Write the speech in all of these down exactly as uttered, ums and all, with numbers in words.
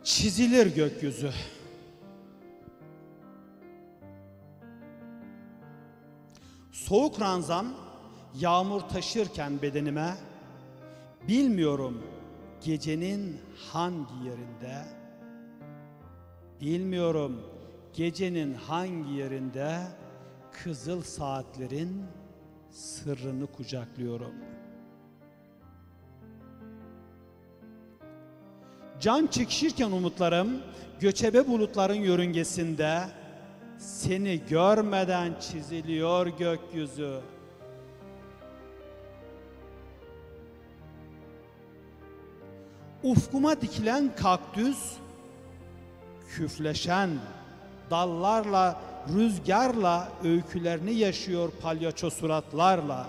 Çizilir gökyüzü. Soğuk ranzam yağmur taşırken bedenime, bilmiyorum gecenin hangi yerinde, bilmiyorum gecenin hangi yerinde kızıl saatlerin sırrını kucaklıyorum. Can çekişirken umutlarım göçebe bulutların yörüngesinde, seni görmeden çiziliyor gökyüzü. Ufkuma dikilen kaktüs, küfleşen dallarla, rüzgarla öykülerini yaşıyor palyaço suratlarla.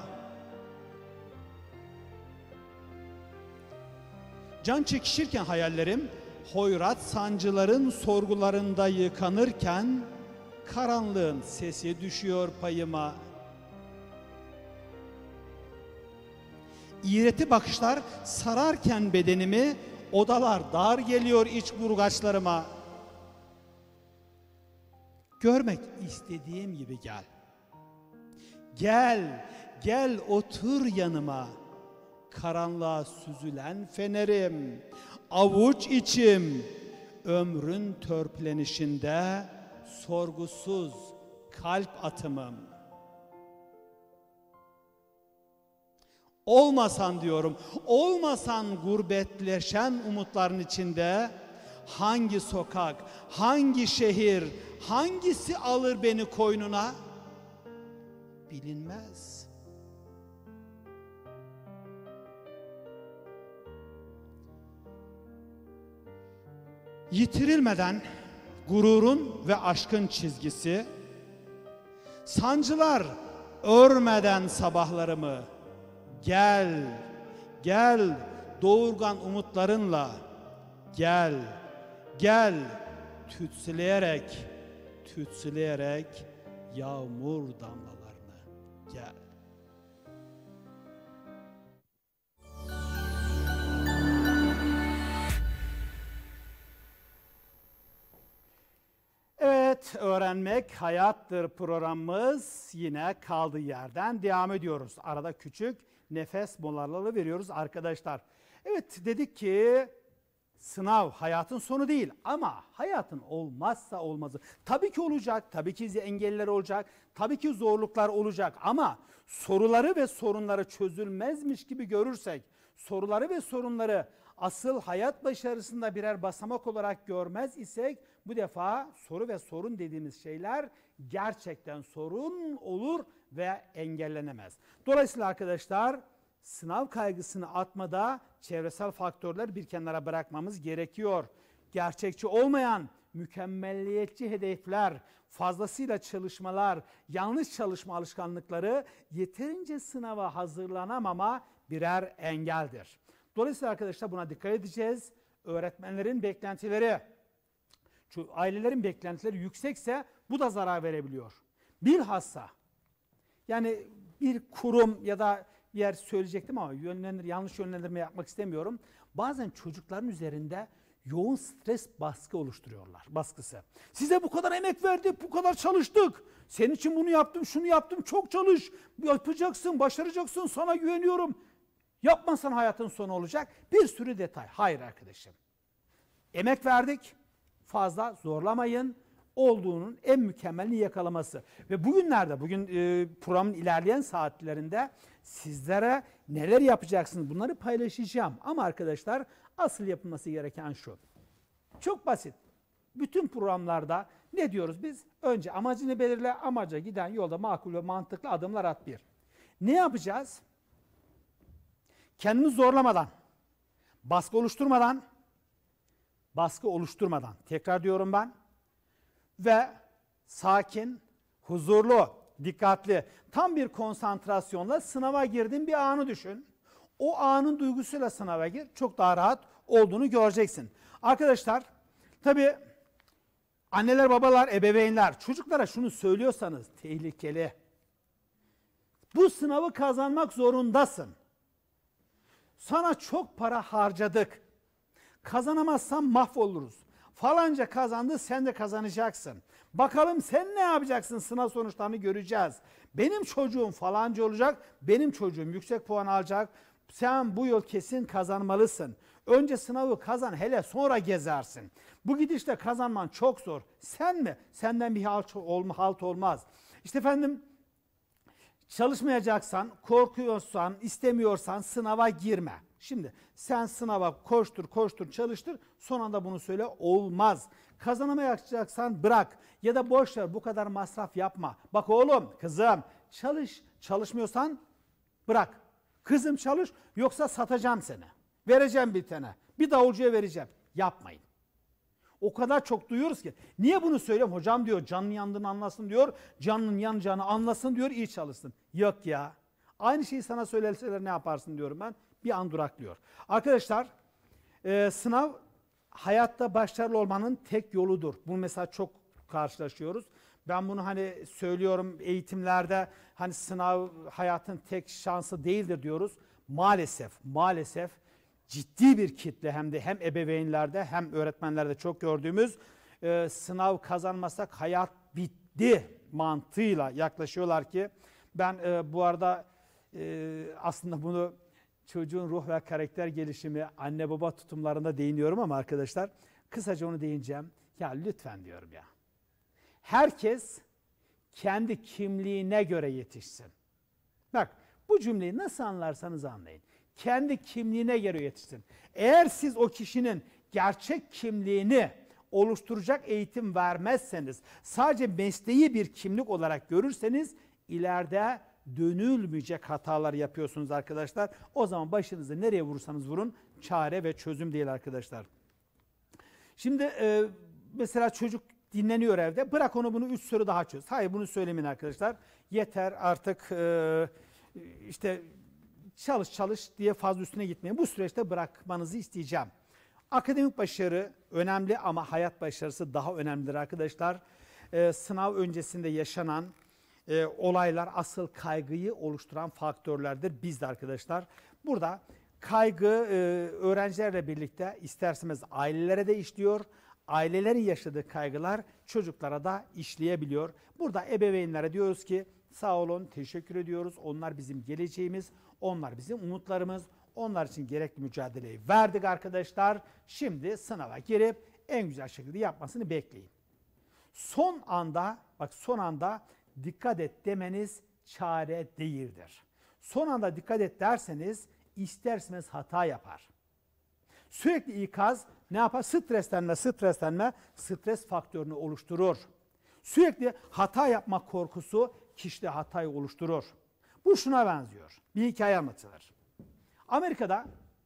Can çekişirken hayallerim, hoyrat sancıların sorgularında yıkanırken, karanlığın sesi düşüyor payıma. İğreti bakışlar sararken bedenimi, odalar dar geliyor iç burgaçlarıma. Görmek istediğim gibi gel. Gel, gel otur yanıma. Karanlığa süzülen fenerim, avuç içim, ömrün törpülenişinde sorgusuz kalp atımım. Olmasan diyorum, olmasan gurbetleşen umutların içinde, hangi sokak, hangi şehir, hangisi alır beni koynuna? Bilinmez. Yitirilmeden gururun ve aşkın çizgisi, sancılar örmeden sabahlarımı, gel, gel doğurgan umutlarınla, gel, gel tütsüleyerek, tütsüleyerek yağmur damlalarını, gel. Evet, öğrenmek hayattır programımız yine kaldığı yerden devam ediyoruz. Arada küçük nefes molaları veriyoruz arkadaşlar. Evet, dedik ki sınav hayatın sonu değil ama hayatın olmazsa olmazı. Tabii ki olacak, tabii ki engeller olacak, tabii ki zorluklar olacak ama soruları ve sorunları çözülmezmiş gibi görürsek, soruları ve sorunları asıl hayat başarısında birer basamak olarak görmez isek, bu defa soru ve sorun dediğimiz şeyler gerçekten sorun olur ve engellenemez. Dolayısıyla arkadaşlar, sınav kaygısını atmada çevresel faktörler bir kenara bırakmamız gerekiyor. Gerçekçi olmayan, mükemmelliyetçi hedefler, fazlasıyla çalışmalar, yanlış çalışma alışkanlıkları yeterince sınava hazırlanamama birer engeldir. Dolayısıyla arkadaşlar buna dikkat edeceğiz. Öğretmenlerin beklentileri, şu ailelerin beklentileri yüksekse bu da zarar verebiliyor. Bilhassa yani bir kurum ya da bir yer söyleyecektim ama yönlendir, yanlış yönlendirme yapmak istemiyorum. Bazen çocukların üzerinde yoğun stres baskı oluşturuyorlar, baskısı. Size bu kadar emek verdik, bu kadar çalıştık. Senin için bunu yaptım, şunu yaptım, çok çalış. Yapacaksın, başaracaksın, sana güveniyorum. Yapmazsan hayatın sonu olacak. Bir sürü detay. Hayır arkadaşım. Emek verdik, fazla zorlamayın. Olduğunun en mükemmelini yakalaması. Ve bugünlerde, bugün e, programın ilerleyen saatlerinde sizlere neler yapacaksınız bunları paylaşacağım. Ama arkadaşlar asıl yapılması gereken şu. Çok basit. Bütün programlarda ne diyoruz biz? Önce amacını belirle, amaca giden yolda makul ve mantıklı adımlar at bir. Ne yapacağız? Kendimizi zorlamadan, baskı oluşturmadan, baskı oluşturmadan, tekrar diyorum ben, ve sakin, huzurlu, dikkatli, tam bir konsantrasyonla sınava girdiğin bir anı düşün. O anın duygusuyla sınava gir, çok daha rahat olduğunu göreceksin. Arkadaşlar, tabii anneler, babalar, ebeveynler, çocuklara şunu söylüyorsanız tehlikeli. Bu sınavı kazanmak zorundasın. Sana çok para harcadık. Kazanamazsan mahvoluruz. Falanca kazandı, sen de kazanacaksın. Bakalım sen ne yapacaksın, sınav sonuçlarını göreceğiz. Benim çocuğum falanca olacak, benim çocuğum yüksek puan alacak. Sen bu yıl kesin kazanmalısın. Önce sınavı kazan, hele sonra gezersin. Bu gidişle kazanman çok zor. Sen mi? Senden bir halt, olma, halt olmaz. İşte efendim, çalışmayacaksan, korkuyorsan, istemiyorsan sınava girme. Şimdi sen sınava koştur, koştur, çalıştır, son anda bunu söyle, olmaz. Kazanamayacaksan bırak ya da boş ver, bu kadar masraf yapma. Bak oğlum, kızım çalış, çalışmıyorsan bırak. Kızım çalış, yoksa satacağım seni. Vereceğim bir tane, bir davulcuya vereceğim. Yapmayın. O kadar çok duyuyoruz ki. Niye bunu söylüyorum? Hocam diyor, canın yandığını anlasın diyor, canının yanacağını anlasın diyor, iyi çalışsın. Yok ya. Aynı şeyi sana söyleseler ne yaparsın diyorum ben. Bir an duraklıyor. Arkadaşlar, e, sınav hayatta başarılı olmanın tek yoludur. Bunu mesela çok karşılaşıyoruz. Ben bunu hani söylüyorum eğitimlerde, hani sınav hayatın tek şansı değildir diyoruz. Maalesef, maalesef ciddi bir kitle, hem de hem ebeveynlerde hem öğretmenlerde çok gördüğümüz, e, sınav kazanmasak hayat bitti mantığıyla yaklaşıyorlar ki ben e, bu arada e, aslında bunu çocuğun ruh ve karakter gelişimi, anne baba tutumlarında değiniyorum ama arkadaşlar kısaca onu değineceğim. Ya lütfen diyorum ya. Herkes kendi kimliğine göre yetişsin. Bak, bu cümleyi nasıl anlarsanız anlayın. Kendi kimliğine göre yetişsin. Eğer siz o kişinin gerçek kimliğini oluşturacak eğitim vermezseniz, sadece mesleği bir kimlik olarak görürseniz, ileride dönülmeyecek hatalar yapıyorsunuz arkadaşlar. O zaman başınızı nereye vurursanız vurun, çare ve çözüm değil arkadaşlar. Şimdi e, mesela çocuk dinleniyor evde, bırak onu bunu üç soru daha çöz. Hayır, bunu söylemeyin arkadaşlar. Yeter artık, e, işte çalış çalış diye fazla üstüne gitmeyin. Bu süreçte bırakmanızı isteyeceğim. Akademik başarı önemli ama hayat başarısı daha önemlidir arkadaşlar. Ee, sınav öncesinde yaşanan e, olaylar asıl kaygıyı oluşturan faktörlerdir bizde arkadaşlar. Burada kaygı e, öğrencilerle birlikte isterseniz ailelere de işliyor. Ailelerin yaşadığı kaygılar çocuklara da işleyebiliyor. Burada ebeveynlere diyoruz ki sağ olun, teşekkür ediyoruz. Onlar bizim geleceğimiz, onlar bizim umutlarımız. Onlar için gerekli mücadeleyi verdik arkadaşlar. Şimdi sınava girip en güzel şekilde yapmasını bekleyin. Son anda, bak son anda dikkat et demeniz çare değildir. Son anda dikkat et derseniz isterseniz hata yapar. Sürekli ikaz ne yapar? Streslenme, streslenme, stres faktörünü oluşturur. Sürekli hata yapmak korkusu kişide hatayı oluşturur. Bu şuna benziyor. Bir hikaye anlatılır. Amerika'da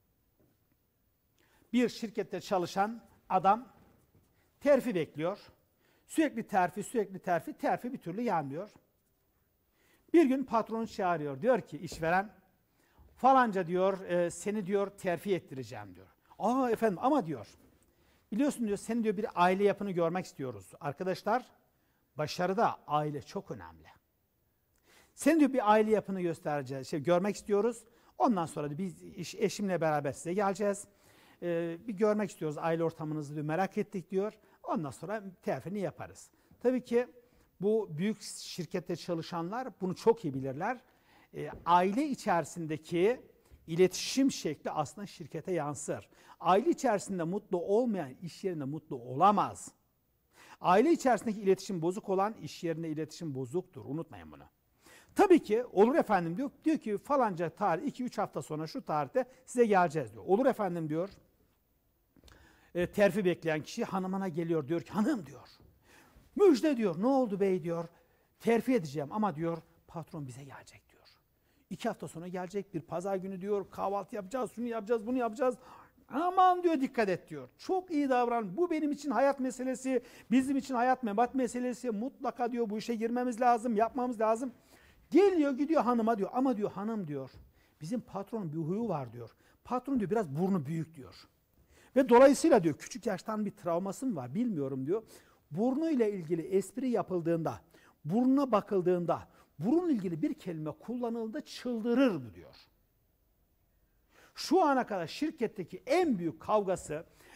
bir şirkette çalışan adam terfi bekliyor. Sürekli terfi, sürekli terfi, terfi bir türlü gelmiyor. Bir gün patronu çağırıyor. Diyor ki işveren, falanca diyor, e, seni diyor terfi ettireceğim diyor. Aa efendim ama diyor, biliyorsun diyor, senin diyor bir aile yapını görmek istiyoruz. Arkadaşlar, başarıda aile çok önemli. Senin diyor bir aile yapını göstereceğiz, şey, görmek istiyoruz. Ondan sonra da biz iş, eşimle beraber size geleceğiz. Ee, bir görmek istiyoruz, aile ortamınızı diyor, merak ettik diyor. Ondan sonra terfini yaparız. Tabii ki bu büyük şirkette çalışanlar bunu çok iyi bilirler. Ee, aile içerisindeki iletişim şekli aslında şirkete yansır. Aile içerisinde mutlu olmayan iş yerinde mutlu olamaz. Aile içerisindeki iletişim bozuk olan iş yerinde iletişim bozuktur. Unutmayın bunu. Tabii ki olur efendim diyor. Diyor ki falanca tarih iki üç hafta sonra şu tarihte size geleceğiz diyor. Olur efendim diyor. E, terfi bekleyen kişi hanımına geliyor, diyor ki hanım diyor. Müjde diyor, ne oldu bey diyor. Terfi edeceğim ama diyor patron bize gelecek diyor. İki hafta sonra gelecek, bir pazar günü diyor, kahvaltı yapacağız, şunu yapacağız, bunu yapacağız. Aman diyor, dikkat et diyor. Çok iyi davran. Bu benim için hayat meselesi, bizim için hayat memat meselesi. Mutlaka diyor bu işe girmemiz lazım, yapmamız lazım. Geliyor gidiyor hanıma diyor, ama diyor hanım diyor, bizim patronun bir huyu var diyor. Patron diyor biraz burnu büyük diyor. Ve dolayısıyla diyor küçük yaştan bir travması mı var bilmiyorum diyor. Burnuyla ilgili espri yapıldığında, burnuna bakıldığında, burunla ilgili bir kelime kullanıldığında çıldırır mı diyor. Şu ana kadar şirketteki en büyük kavgası,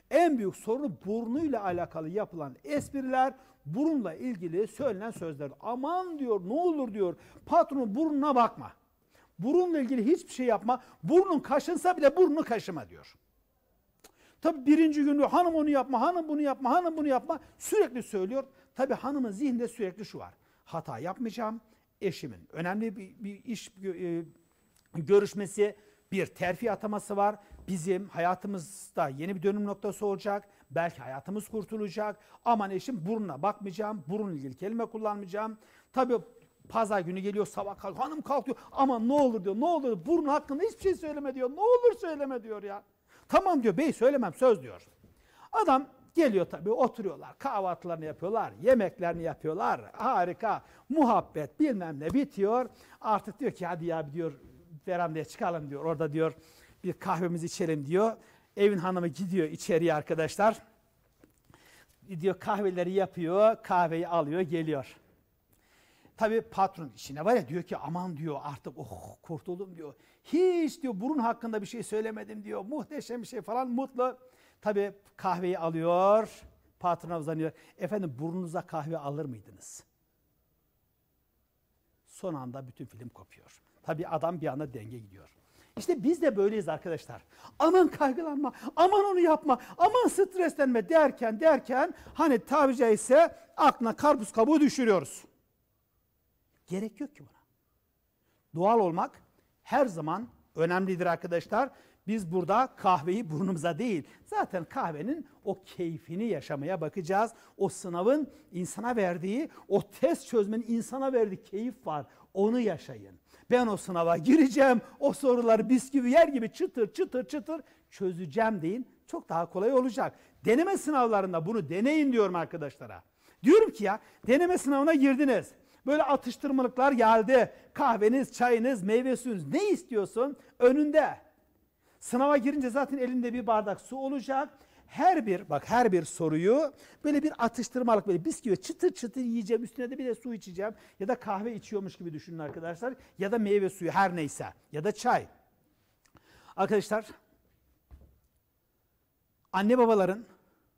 En büyük sorunu burnuyla alakalı yapılan espriler, burunla ilgili söylenen sözler. Aman diyor, ne olur diyor, patronun burnuna bakma. Burunla ilgili hiçbir şey yapma. Burnun kaşınsa bile burnunu kaşıma diyor. Tabii birinci gün diyor, hanım onu yapma, hanım bunu yapma, hanım bunu yapma. Sürekli söylüyor. Tabii hanımın zihninde sürekli şu var. Hata yapmayacağım. Eşimin önemli bir, bir iş e, görüşmesi, bir terfi ataması var. Bizim hayatımızda yeni bir dönüm noktası olacak. Belki hayatımız kurtulacak. Aman eşim, burnuna bakmayacağım. Burunla ilgili kelime kullanmayacağım. Tabii pazar günü geliyor, sabah kalk, hanım kalkıyor. Aman ne olur diyor, ne olur, burun hakkında hiçbir şey söyleme diyor. Ne olur söyleme diyor ya. Tamam diyor, bey söylemem, söz diyor. Adam geliyor tabii, oturuyorlar, kahvaltılarını yapıyorlar, yemeklerini yapıyorlar. Harika, muhabbet bilmem ne bitiyor. Artık diyor ki hadi ya diyor, verandaya çıkalım diyor. Orada diyor bir kahvemizi içelim diyor. Evin hanımı gidiyor içeriye arkadaşlar. Diyor kahveleri yapıyor, kahveyi alıyor, geliyor. Tabii patron işine var ya, diyor ki aman diyor artık oh kurtuldum diyor. Hiç diyor burun hakkında bir şey söylemedim diyor. Muhteşem bir şey falan, mutlu. Tabii kahveyi alıyor, patrona uzanıyor. Efendim burnunuza kahve alır mıydınız? Son anda bütün film kopuyor. Tabii adam bir anda denge gidiyor. İşte biz de böyleyiz arkadaşlar. Aman kaygılanma, aman onu yapma, aman streslenme derken derken hani tabiri caizse aklına karpuz kabuğu düşürüyoruz. Gerek yok ki buna. Doğal olmak her zaman önemlidir arkadaşlar. Biz burada kahveyi burnumuza değil, zaten kahvenin o keyfini yaşamaya bakacağız. O sınavın insana verdiği, o test çözmenin insana verdiği keyif var. Onu yaşayın. Ben o sınava gireceğim, o soruları bisküvi yer gibi çıtır çıtır çıtır çözeceğim deyin. Çok daha kolay olacak. Deneme sınavlarında bunu deneyin diyorum arkadaşlara. Diyorum ki ya, deneme sınavına girdiniz. Böyle atıştırmalıklar geldi. Kahveniz, çayınız, meyve suyunuz, ne istiyorsun? Önünde. Sınava girince zaten elinde bir bardak su olacak. Her bir, bak her bir soruyu böyle bir atıştırmalık, böyle bisküvi çıtır çıtır yiyeceğim. Üstüne de bir de su içeceğim. Ya da kahve içiyormuş gibi düşünün arkadaşlar. Ya da meyve suyu, her neyse. Ya da çay. Arkadaşlar, anne babaların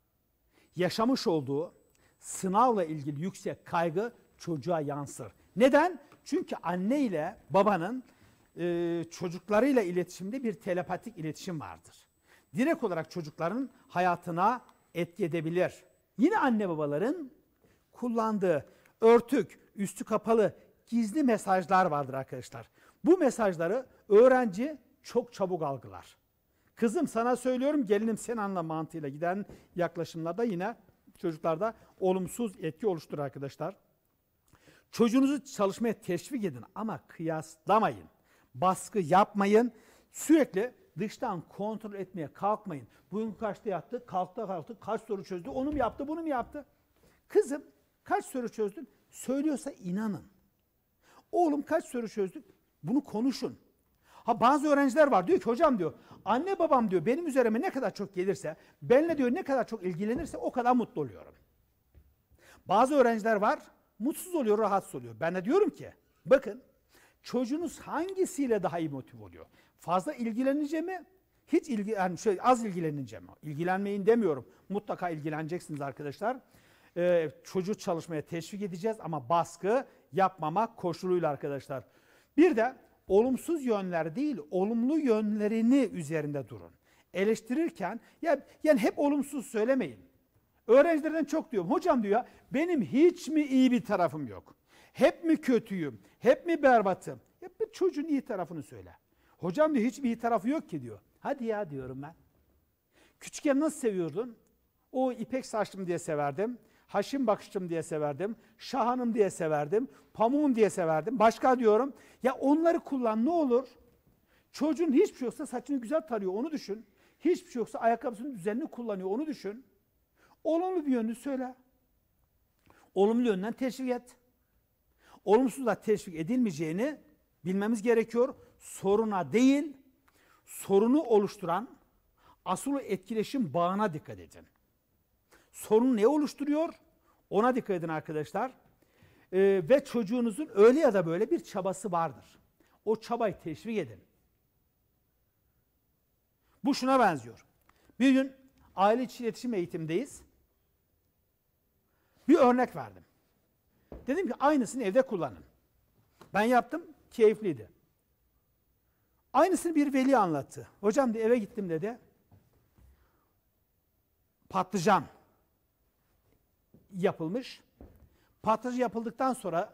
yaşamış olduğu sınavla ilgili yüksek kaygı çocuğa yansır. Neden? Çünkü anne ile babanın e, çocuklarıyla iletişimde bir telepatik iletişim vardır. Direkt olarak çocukların hayatına etki edebilir. Yine anne babaların kullandığı örtük, üstü kapalı, gizli mesajlar vardır arkadaşlar. Bu mesajları öğrenci çok çabuk algılar. Kızım sana söylüyorum, gelinim sen anla mantığıyla giden yaklaşımlarda yine çocuklarda olumsuz etki oluşturur arkadaşlar. Çocuğunuzu çalışmaya teşvik edin ama kıyaslamayın. Baskı yapmayın. Sürekli dıştan kontrol etmeye kalkmayın. Bugün kaçta yattı, kalktı kalktı, kaç soru çözdü, onu mu yaptı, bunu mu yaptı? Kızım kaç soru çözdün? Söylüyorsa inanın. Oğlum kaç soru çözdük? Bunu konuşun. Ha, bazı öğrenciler var, diyor ki hocam diyor, anne babam diyor benim üzerime ne kadar çok gelirse, benimle diyor ne kadar çok ilgilenirse o kadar mutlu oluyorum. Bazı öğrenciler var, mutsuz oluyor, rahatsız oluyor. Ben de diyorum ki, bakın çocuğunuz hangisiyle daha iyi motive oluyor? Fazla ilgilenince mi? Hiç ilgi, yani şöyle az ilgilenince mi? İlgilenmeyin demiyorum. Mutlaka ilgileneceksiniz arkadaşlar. Ee, çocuğu çalışmaya teşvik edeceğiz ama baskı yapmamak koşuluyla arkadaşlar. Bir de olumsuz yönler değil, olumlu yönlerini üzerinde durun. Eleştirirken ya yani hep olumsuz söylemeyin. Öğrencilerden çok diyorum. Hocam diyor, benim hiç mi iyi bir tarafım yok? Hep mi kötüyüm? Hep mi berbatım? Ya bir çocuğun iyi tarafını söyle. Hocam diyor, hiçbir iyi tarafı yok ki diyor. Hadi ya diyorum ben. Küçükken nasıl seviyordun? O ipek saçlım diye severdim. Haşim bakışlım diye severdim. Şahanım diye severdim. Pamuğum diye severdim. Başka diyorum. Ya onları kullan ne olur? Çocuğun hiçbir şey yoksa saçını güzel tarıyor, onu düşün. Hiçbir şey yoksa ayakkabısının düzenli kullanıyor, onu düşün. Olumlu bir yönünü söyle. Olumlu yönden teşvik et. Olumsuzla teşvik edilmeyeceğini bilmemiz gerekiyor. Soruna değil, sorunu oluşturan asıl etkileşim bağına dikkat edin. Sorun ne oluşturuyor? Ona dikkat edin arkadaşlar. Ee, ve çocuğunuzun öyle ya da böyle bir çabası vardır. O çabayı teşvik edin. Bu şuna benziyor. Bir gün aile içi iletişim eğitimdeyiz. Bir örnek verdim. Dedim ki aynısını evde kullanın. Ben yaptım, keyifliydi. Aynısını bir veli anlattı. Hocam de eve gittim dedi. Patlıcan yapılmış. Patlıcan yapıldıktan sonra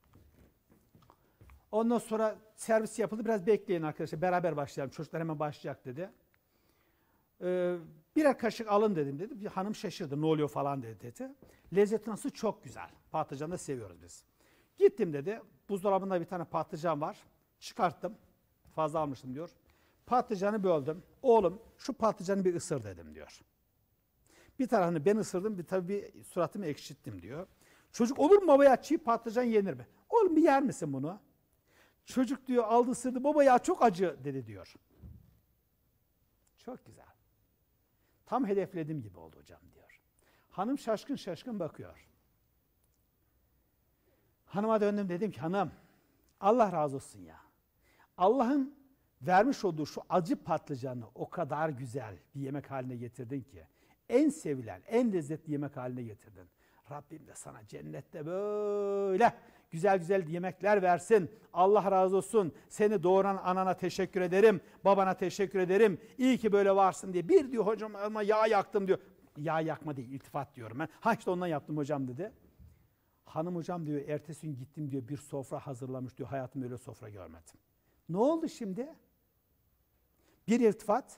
ondan sonra servis yapıldı. Biraz bekleyin arkadaşlar. Beraber başlayalım. Çocuklar hemen başlayacak dedi. Ee, birer kaşık alın dedim dedi. Bir hanım şaşırdı. Ne oluyor falan dedi dedi. Lezzeti nasıl? Çok güzel. Patlıcanı da seviyoruz biz. Gittim dedi. Buzdolabında bir tane patlıcan var. Çıkarttım. Fazla almıştım diyor. Patlıcanı böldüm. Oğlum şu patlıcanı bir ısır dedim diyor. Bir tarafını ben ısırdım. Bir tabii bir suratımı ekşittim diyor. Çocuk olur mu baba ya, çiğ patlıcan yenir mi? Oğlum bir yer misin bunu? Çocuk diyor aldı ısırdı. Baba ya çok acı dedi diyor. Çok güzel. Tam hedeflediğim gibi oldu hocam diyor. Hanım şaşkın şaşkın bakıyor. Hanıma döndüm dedim ki hanım Allah razı olsun ya. Allah'ın vermiş olduğu şu acı patlıcanı o kadar güzel bir yemek haline getirdin ki. En sevilen, en lezzetli yemek haline getirdin. Rabbim de sana cennette böyle güzel güzel yemekler versin. Allah razı olsun. Seni doğuran anana teşekkür ederim. Babana teşekkür ederim. İyi ki böyle varsın diye. Bir diyor hocam ama yağ yaktım diyor. Yağ yakma değil, iltifat diyorum ben. Ha işte ondan yaptım hocam dedi. Hanım hocam diyor ertesi gün gittim diyor bir sofra hazırlamış diyor. Hayatımda öyle sofra görmedim. Ne oldu şimdi? Bir iltifat.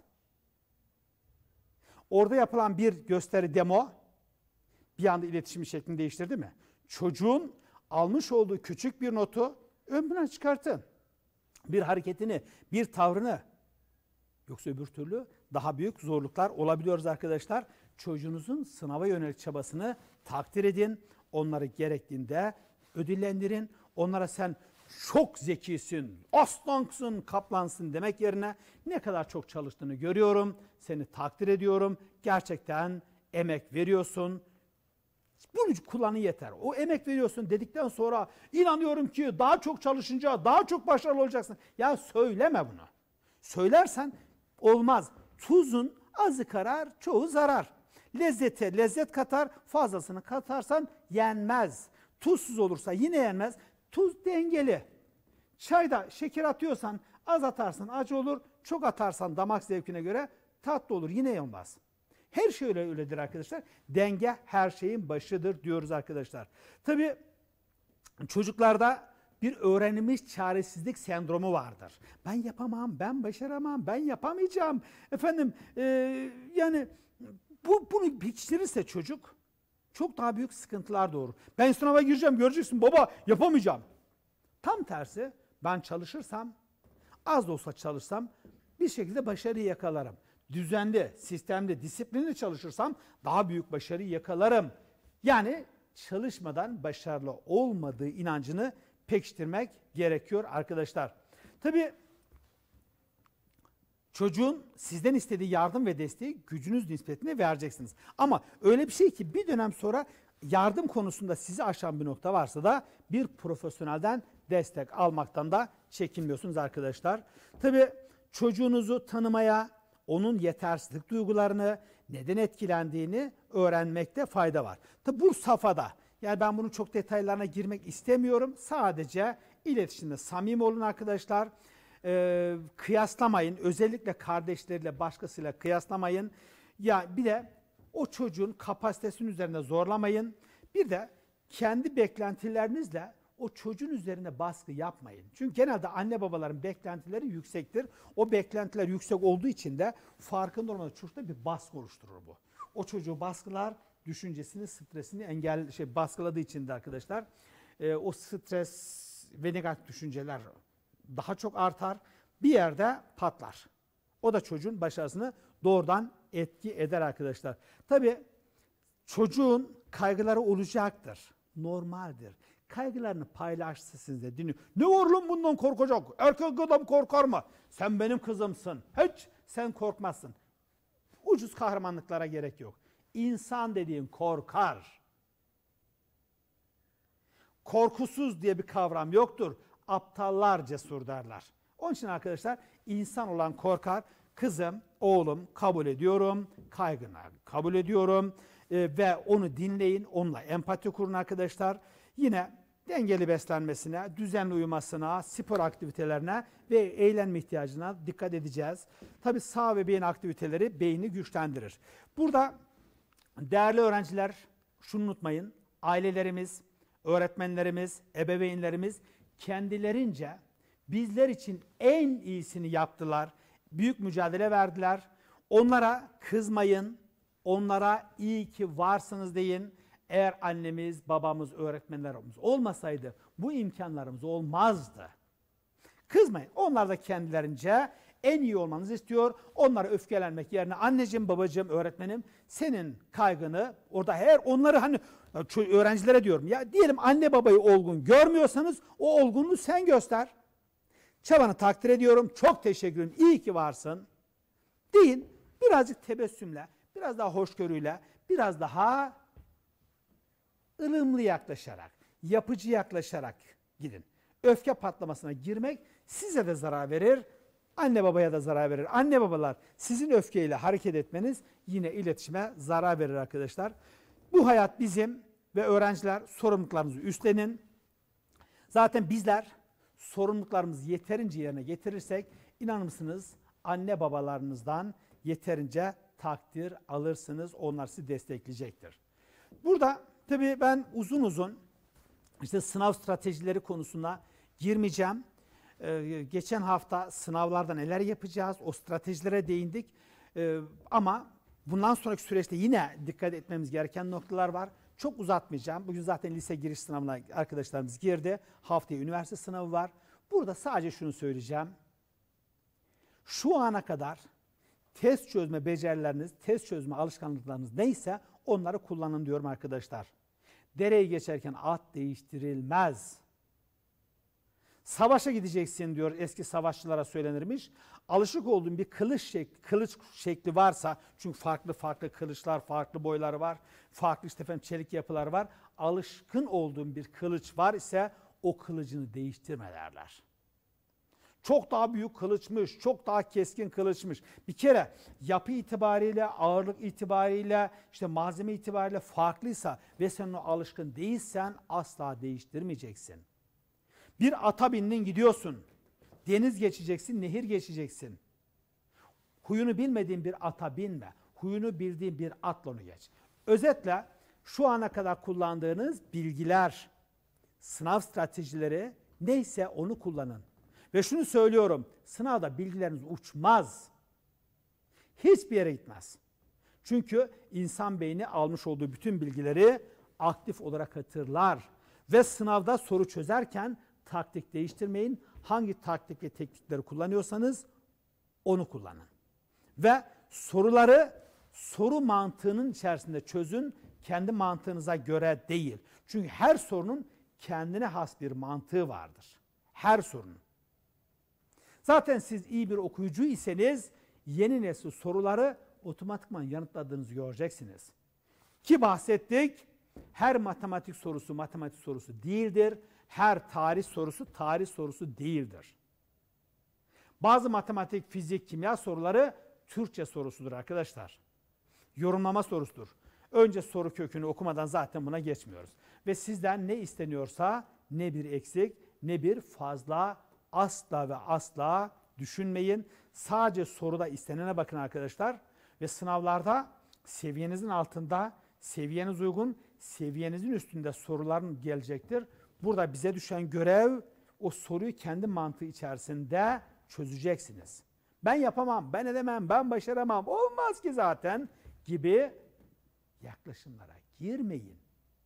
Orada yapılan bir gösteri demo bir anda iletişim şeklini değiştirdi mi? Çocuğun almış olduğu küçük bir notu ön plana çıkartın. Bir hareketini, bir tavrını. Yoksa öbür türlü daha büyük zorluklar olabiliyoruz arkadaşlar. Çocuğunuzun sınava yönelik çabasını takdir edin. Onları gerektiğinde ödüllendirin. Onlara sen çok zekisin, aslansın, kaplansın demek yerine ne kadar çok çalıştığını görüyorum. Seni takdir ediyorum. Gerçekten emek veriyorsun. Bunu kullanın yeter. O emek veriyorsun dedikten sonra inanıyorum ki daha çok çalışınca daha çok başarılı olacaksın. Ya söyleme bunu. Söylersen olmaz. Tuzun azı karar, çoğu zarar. Lezzete lezzet katar, fazlasını katarsan yenmez. Tuzsuz olursa yine yenmez. Tuz dengeli. Çayda şeker atıyorsan az atarsan acı olur, çok atarsan damak zevkine göre tatlı olur, yine yenmez. Her şey öyle öyledir arkadaşlar. Denge her şeyin başıdır diyoruz arkadaşlar. Tabii çocuklarda bir öğrenilmiş çaresizlik sendromu vardır. Ben yapamam, ben başaramam, ben yapamayacağım. Efendim e, yani bu bunu pekiştirirse çocuk çok daha büyük sıkıntılar doğurur. Ben sınava gireceğim, göreceksin baba yapamayacağım. Tam tersi ben çalışırsam, az da olsa çalışsam bir şekilde başarıyı yakalarım. Düzenli, sistemli, disiplinli çalışırsam daha büyük başarıyı yakalarım. Yani çalışmadan başarılı olmadığı inancını pekiştirmek gerekiyor arkadaşlar. Tabii çocuğun sizden istediği yardım ve desteği gücünüz nispetine vereceksiniz. Ama öyle bir şey ki bir dönem sonra yardım konusunda sizi aşan bir nokta varsa da bir profesyonelden destek almaktan da çekinmiyorsunuz arkadaşlar. Tabii çocuğunuzu tanımaya, onun yetersizlik duygularını, neden etkilendiğini öğrenmekte fayda var. Tabii bu safhada, yani ben bunun çok detaylarına girmek istemiyorum. Sadece iletişimde samimi olun arkadaşlar. Ee, kıyaslamayın. Özellikle kardeşleriyle, başkasıyla kıyaslamayın. Ya bir de o çocuğun kapasitesinin üzerinde zorlamayın. Bir de kendi beklentilerinizle o çocuğun üzerine baskı yapmayın. Çünkü genelde anne babaların beklentileri yüksektir. O beklentiler yüksek olduğu için de farkında olmadan çocukta bir baskı oluşturur bu. O çocuğu baskılar, düşüncesini, stresini engel şey baskıladığı için de arkadaşlar e, o stres ve negatif düşünceler daha çok artar. Bir yerde patlar. O da çocuğun başarısını doğrudan etki eder arkadaşlar. Tabii çocuğun kaygıları olacaktır. Normaldir. Kaygılarını paylaşsa sizinle dinliyor. Ne oğlum bundan korkacak? Erkek adam korkar mı? Sen benim kızımsın. Hiç sen korkmazsın. Ucuz kahramanlıklara gerek yok. İnsan dediğin korkar. Korkusuz diye bir kavram yoktur. Aptallar cesur derler. Onun için arkadaşlar insan olan korkar. Kızım, oğlum kabul ediyorum, kaygını kabul ediyorum e, ve onu dinleyin, onunla empati kurun arkadaşlar. Yine dengeli beslenmesine, düzenli uyumasına, spor aktivitelerine ve eğlenme ihtiyacına dikkat edeceğiz. Tabii sağ ve beyin aktiviteleri beyni güçlendirir. Burada değerli öğrenciler, şunu unutmayın, ailelerimiz, öğretmenlerimiz, ebeveynlerimiz kendilerince bizler için en iyisini yaptılar. Büyük mücadele verdiler. Onlara kızmayın, onlara iyi ki varsınız deyin. Eğer annemiz, babamız, öğretmenlerimiz olmasaydı bu imkanlarımız olmazdı. Kızmayın. Onlar da kendilerince en iyi olmanızı istiyor. Onlara öfkelenmek yerine anneciğim, babacığım, öğretmenim senin kaygını orada her onları hani öğrencilere diyorum ya diyelim anne babayı olgun görmüyorsanız o olgunluğu sen göster. Çabanı takdir ediyorum. Çok teşekkür ederim. İyi ki varsın. Deyin. Birazcık tebessümle, biraz daha hoşgörüyle, biraz daha ılımlı yaklaşarak, yapıcı yaklaşarak gidin. Öfke patlamasına girmek size de zarar verir, anne babaya da zarar verir. Anne babalar sizin öfkeyle hareket etmeniz yine iletişime zarar verir arkadaşlar. Bu hayat bizim ve öğrenciler sorumluluklarınızı üstlenin. Zaten bizler sorumluluklarımızı yeterince yerine getirirsek inanır mısınız anne babalarınızdan yeterince takdir alırsınız. Onlar sizi destekleyecektir. Burada tabii ben uzun uzun işte sınav stratejileri konusuna girmeyeceğim. Ee, geçen hafta sınavlarda neler yapacağız o stratejilere değindik. Ee, ama bundan sonraki süreçte yine dikkat etmemiz gereken noktalar var. Çok uzatmayacağım. Bugün zaten lise giriş sınavına arkadaşlarımız girdi. Haftaya üniversite sınavı var. Burada sadece şunu söyleyeceğim. Şu ana kadar test çözme becerileriniz, test çözme alışkanlıklarınız neyse onları kullanın diyorum arkadaşlar. Dereyi geçerken at değiştirilmez. Savaşa gideceksin diyor eski savaşçılara söylenirmiş. Alışık olduğun bir kılıç şekli, kılıç şekli varsa, çünkü farklı farklı kılıçlar, farklı boyları var, farklı işte efendim çelik yapıları var. Alışkın olduğun bir kılıç var ise o kılıcını değiştirme derler. Çok daha büyük kılıçmış, çok daha keskin kılıçmış. Bir kere yapı itibariyle, ağırlık itibariyle, işte malzeme itibariyle farklıysa ve sen ona alışkın değilsen asla değiştirmeyeceksin. Bir ata bindin gidiyorsun. Deniz geçeceksin, nehir geçeceksin. Huyunu bilmediğin bir ata binme. Huyunu bildiğin bir atla onu geç. Özetle şu ana kadar kullandığınız bilgiler, sınav stratejileri neyse onu kullanın. Ve şunu söylüyorum, sınavda bilgileriniz uçmaz. Hiçbir yere gitmez. Çünkü insan beyni almış olduğu bütün bilgileri aktif olarak hatırlar. Ve sınavda soru çözerken taktik değiştirmeyin. Hangi taktik ve teknikleri kullanıyorsanız onu kullanın. Ve soruları soru mantığının içerisinde çözün. Kendi mantığınıza göre değil. Çünkü her sorunun kendine has bir mantığı vardır. Her sorunun. Zaten siz iyi bir okuyucu iseniz yeni nesil soruları otomatikman yanıtladığınızı göreceksiniz. Ki bahsettik, her matematik sorusu matematik sorusu değildir. Her tarih sorusu tarih sorusu değildir. Bazı matematik, fizik, kimya soruları Türkçe sorusudur arkadaşlar. Yorumlama sorusudur. Önce soru kökünü okumadan zaten buna geçmiyoruz. Ve sizden ne isteniyorsa ne bir eksik ne bir fazla asla ve asla düşünmeyin. Sadece soruda istenene bakın arkadaşlar. Ve sınavlarda seviyenizin altında, seviyeniz uygun, seviyenizin üstünde soruların gelecektir. Burada bize düşen görev o soruyu kendi mantığı içerisinde çözeceksiniz. Ben yapamam, ben edemem, ben başaramam, olmaz ki zaten gibi yaklaşımlara girmeyin.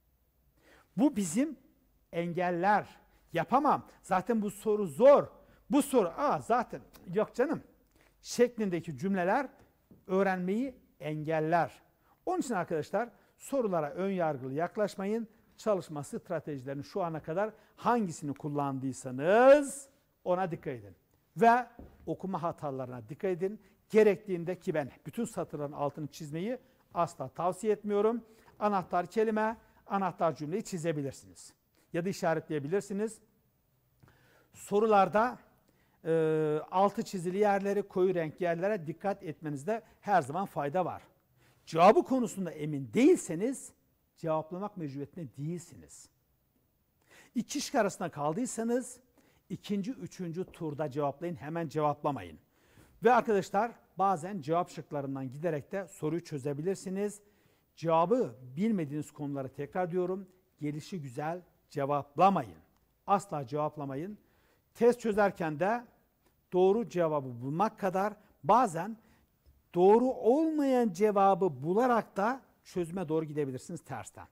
Bu bizim engeller. Yapamam. Zaten bu soru zor. Bu soru aa zaten yok canım şeklindeki cümleler öğrenmeyi engeller. Onun için arkadaşlar sorulara ön yargılı yaklaşmayın. Çalışma stratejilerini şu ana kadar hangisini kullandıysanız ona dikkat edin. Ve okuma hatalarına dikkat edin. Gerektiğinde ki ben bütün satırların altını çizmeyi asla tavsiye etmiyorum. Anahtar kelime, anahtar cümleyi çizebilirsiniz. Ya da işaretleyebilirsiniz. Sorularda e, altı çizili yerleri, koyu renk yerlere dikkat etmenizde her zaman fayda var. Cevabı konusunda emin değilseniz cevaplamak mecburiyetinde değilsiniz. İki şık arasında kaldıysanız ikinci, üçüncü turda cevaplayın, hemen cevaplamayın. Ve arkadaşlar bazen cevap şıklarından giderek de soruyu çözebilirsiniz. Cevabı bilmediğiniz konuları tekrar diyorum, gelişi güzel cevaplamayın. Asla cevaplamayın. Test çözerken de doğru cevabı bulmak kadar bazen doğru olmayan cevabı bularak da çözüme doğru gidebilirsiniz tersten.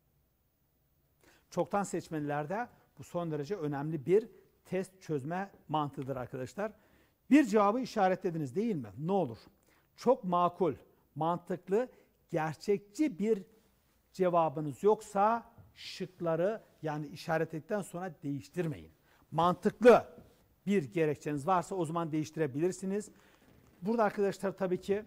Çoktan seçmelilerde bu son derece önemli bir test çözme mantığıdır arkadaşlar. Bir cevabı işaretlediniz değil mi? Ne olur? Çok makul, mantıklı, gerçekçi bir cevabınız yoksa şıkları yani işaretledikten sonra değiştirmeyin. Mantıklı bir gerekçeniz varsa o zaman değiştirebilirsiniz. Burada arkadaşlar tabii ki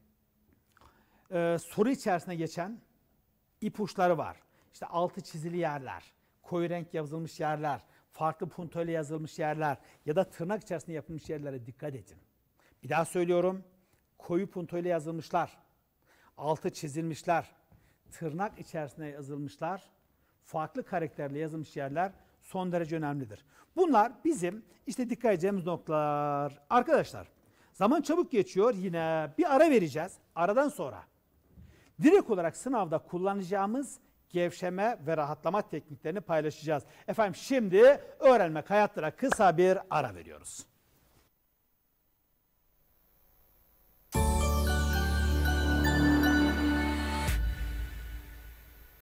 e, soru içerisine geçen ipuçları var. İşte altı çizili yerler, koyu renk yazılmış yerler, farklı puntoyla yazılmış yerler ya da tırnak içerisinde yapılmış yerlere dikkat edin. Bir daha söylüyorum, koyu puntoyla yazılmışlar, altı çizilmişler, tırnak içerisinde yazılmışlar, farklı karakterle yazılmış yerler son derece önemlidir. Bunlar bizim işte dikkat edeceğimiz noktalar. Arkadaşlar zaman çabuk geçiyor, yine bir ara vereceğiz. Aradan sonra direkt olarak sınavda kullanacağımız gevşeme ve rahatlama tekniklerini paylaşacağız. Efendim şimdi öğrenmek hayatlara kısa bir ara veriyoruz.